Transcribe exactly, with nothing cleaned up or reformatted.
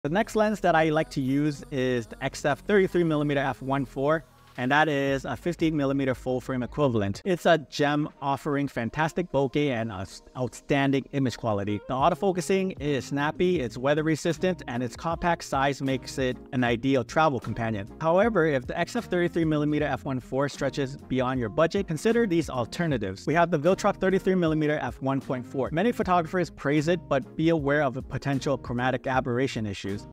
The next lens that I like to use is the X F thirty-three millimeter f one point four, and that is a fifteen millimeter full frame equivalent. It's a gem offering fantastic bokeh and outstanding image quality. The autofocusing is snappy, it's weather resistant, and its compact size makes it an ideal travel companion. However, if the X F thirty-three millimeter f one point four stretches beyond your budget, consider these alternatives. We have the Viltrox thirty-three millimeter f one point four. Many photographers praise it, but be aware of the potential chromatic aberration issues.